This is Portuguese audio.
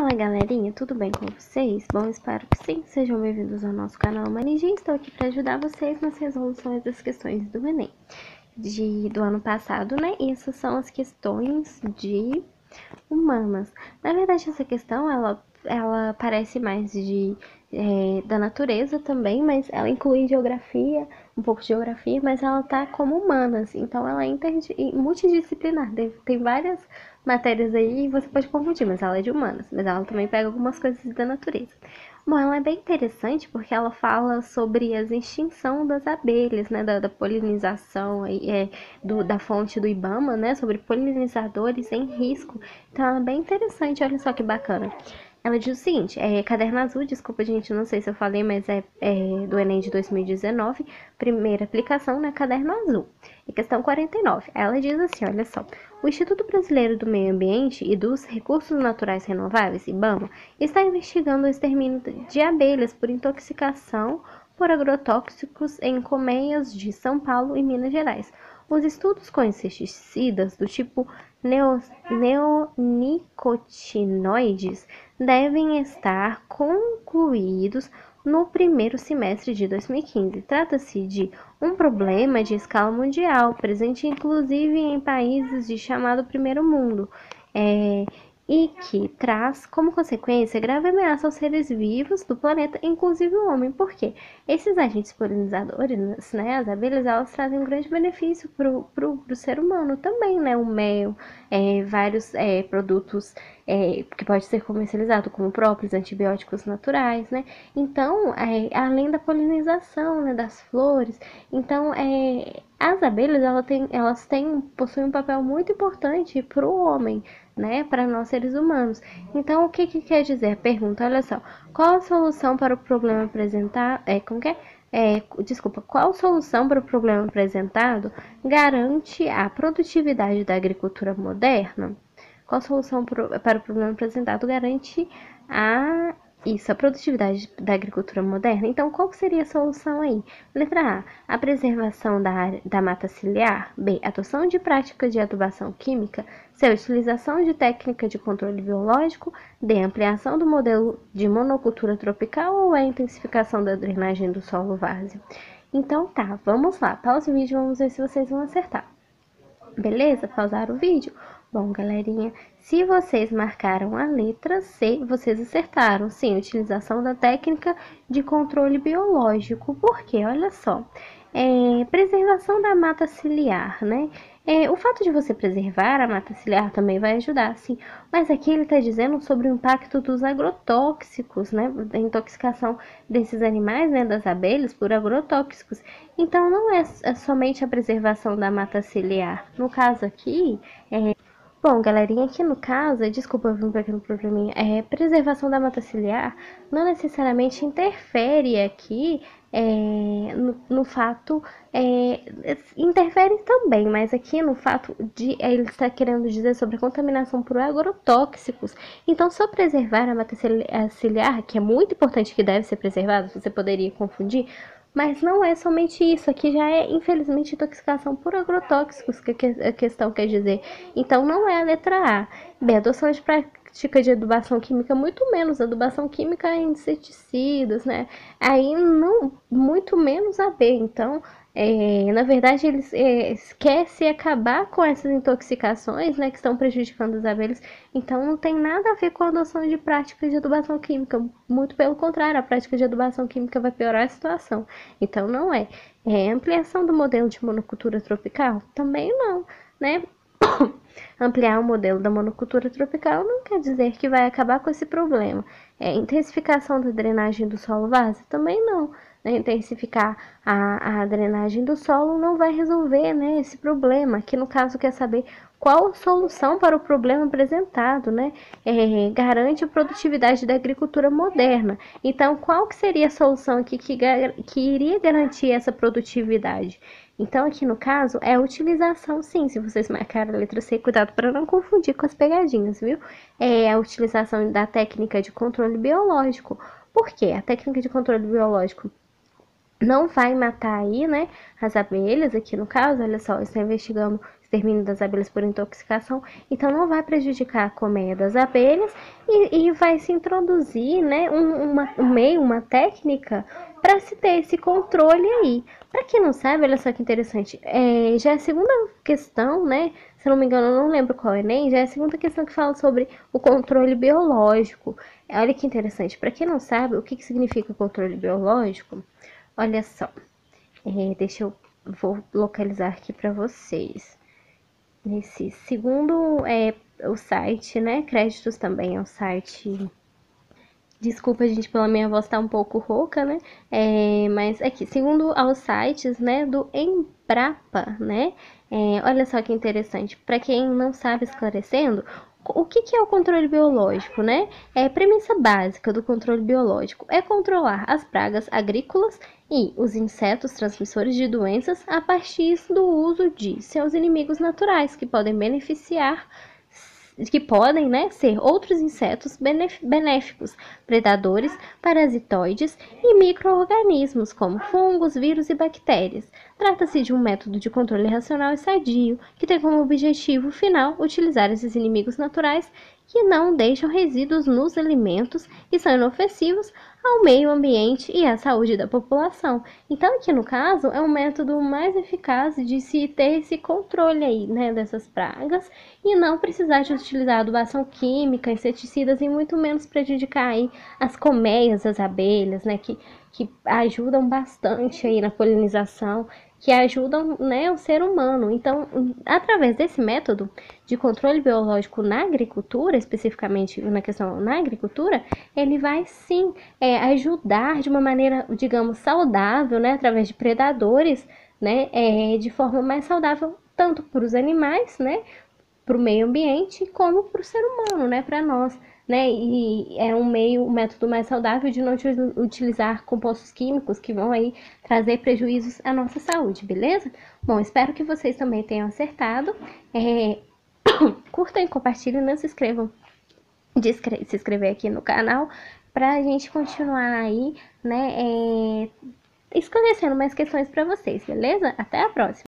Fala galerinha, tudo bem com vocês? Bom, espero que sim, sejam bem-vindos ao nosso canal Manigia. Estou aqui para ajudar vocês nas resoluções das questões do Enem do ano passado, né? E essas são as questões de humanas. Na verdade, essa questão, ela parece mais da natureza também, mas ela inclui geografia, um pouco de geografia, mas ela tá como humanas, então ela é multidisciplinar, tem várias matérias aí e você pode confundir, mas ela é de humanas, mas ela também pega algumas coisas da natureza. Bom, ela é bem interessante porque ela fala sobre a extinção das abelhas, né, da polinização da fonte do IBAMA, né, sobre polinizadores em risco. Então, ela é bem interessante, olha só que bacana. Ela diz o seguinte, caderno azul, desculpa gente, não sei se eu falei, mas é do Enem de 2019, primeira aplicação, né, caderno azul. E questão 49, ela diz assim, olha só, o Instituto Brasileiro do Meio Ambiente e dos Recursos Naturais Renováveis, IBAMA, está investigando o extermínio de abelhas por intoxicação por agrotóxicos em colmeias de São Paulo e Minas Gerais. Os estudos com inseticidas do tipo neonicotinoides devem estar concluídos no primeiro semestre de 2015. Trata-se de um problema de escala mundial, presente inclusive em países de chamado primeiro mundo, e que traz como consequência grave ameaça aos seres vivos do planeta, inclusive o homem. Por quê? Esses agentes polinizadores, né, as abelhas, elas trazem um grande benefício pro ser humano também, né, o mel, vários produtos que pode ser comercializado, como próprios antibióticos naturais, né, então, além da polinização, né, das flores, então, as abelhas, possuem um papel muito importante para o homem, né, para nós seres humanos. Então, o que quer dizer? Pergunta, olha só, qual a solução para o problema apresentado? Qual solução para o problema apresentado garante a produtividade da agricultura moderna? Qual solução para o problema apresentado garante a produtividade da agricultura moderna? Então, qual seria a solução aí? Letra A preservação da mata ciliar. B, adoção de práticas de adubação química. C, a utilização de técnica de controle biológico. D, ampliação do modelo de monocultura tropical ou a intensificação da drenagem do solo várzeo? Então tá, vamos lá, pausa o vídeo, vamos ver se vocês vão acertar. Beleza? Pausaram o vídeo? Bom, galerinha, se vocês marcaram a letra C, vocês acertaram. Sim, utilização da técnica de controle biológico. Por quê? Olha só. Preservação da mata ciliar, né? O fato de você preservar a mata ciliar também vai ajudar, sim. Mas aqui ele está dizendo sobre o impacto dos agrotóxicos, né? Da intoxicação desses animais, né? Das abelhas por agrotóxicos. Então, não é somente a preservação da mata ciliar. No caso aqui, Bom, galerinha, aqui no caso, desculpa, eu vi um pequeno probleminha, preservação da mata ciliar não necessariamente interfere aqui no fato, interfere também, mas aqui no fato de, ele está querendo dizer sobre a contaminação por agrotóxicos. Então, só preservar a mata ciliar, que é muito importante, que deve ser preservada, você poderia confundir, mas não é somente isso, aqui já é, infelizmente, intoxicação por agrotóxicos que a questão quer dizer. Então, não é a letra A. B, adoção de prática de adubação química, muito menos. Adubação química em inseticidas, né? Aí, não, muito menos a B. Então, na verdade, eles querem se acabar com essas intoxicações, né, que estão prejudicando as abelhas. Então, não tem nada a ver com a adoção de práticas de adubação química. Muito pelo contrário, a prática de adubação química vai piorar a situação. Então, não é. Ampliação do modelo de monocultura tropical? Também não, né? Ampliar o modelo da monocultura tropical não quer dizer que vai acabar com esse problema. Intensificação da drenagem do solo várzeo? Também não. Intensificar a drenagem do solo não vai resolver, né, esse problema. Aqui no caso quer saber qual a solução para o problema apresentado, né? Garante a produtividade da agricultura moderna. Então, qual que seria a solução aqui que iria garantir essa produtividade? Então, aqui no caso, é a utilização, sim, se vocês marcaram a letra C, cuidado para não confundir com as pegadinhas, viu? É a utilização da técnica de controle biológico. Por quê? A técnica de controle biológico não vai matar aí, né, as abelhas, aqui no caso, olha só, está extermínio das abelhas por intoxicação, então não vai prejudicar a colmeia das abelhas e vai se introduzir, né, uma técnica para se ter esse controle aí. Para quem não sabe, olha só que interessante, já é a segunda questão, né, se eu não me engano, eu não lembro qual é nem, já é a segunda questão que fala sobre o controle biológico. Olha que interessante, para quem não sabe o que significa controle biológico, olha só, vou localizar aqui para vocês. Nesse segundo o site, né? Créditos também é um site. Desculpa, gente, pela minha voz tá um pouco rouca, né? Mas aqui, segundo aos sites, né, do Embrapa, né? Olha só que interessante. Para quem não sabe, esclarecendo, o que é o controle biológico, né? A premissa básica do controle biológico é controlar as pragas agrícolas e os insetos transmissores de doenças a partir do uso de seus inimigos naturais, que podem né, ser outros insetos benéficos, predadores, parasitoides e micro-organismos, como fungos, vírus e bactérias. Trata-se de um método de controle racional e sadio, que tem como objetivo final utilizar esses inimigos naturais que não deixam resíduos nos alimentos e são inofensivos ao meio ambiente e à saúde da população. Então, aqui no caso, é um método mais eficaz de se ter esse controle aí, né, dessas pragas e não precisar de utilizar adubação química, inseticidas e muito menos prejudicar aí as colmeias das abelhas, né, que ajudam bastante aí na polinização, que ajudam, né, o ser humano. Então, através desse método de controle biológico na agricultura, especificamente na questão na agricultura, ele vai sim ajudar de uma maneira, digamos, saudável, né, através de predadores, né, de forma mais saudável, tanto para os animais, né, para o meio ambiente, como para o ser humano, né, para nós, né, e é um método mais saudável de não utilizar compostos químicos que vão aí trazer prejuízos à nossa saúde, beleza? Bom, espero que vocês também tenham acertado. Curtam e compartilhem, não se inscrevam de se inscrever aqui no canal para a gente continuar aí, né, esclarecendo mais questões para vocês, beleza? Até a próxima!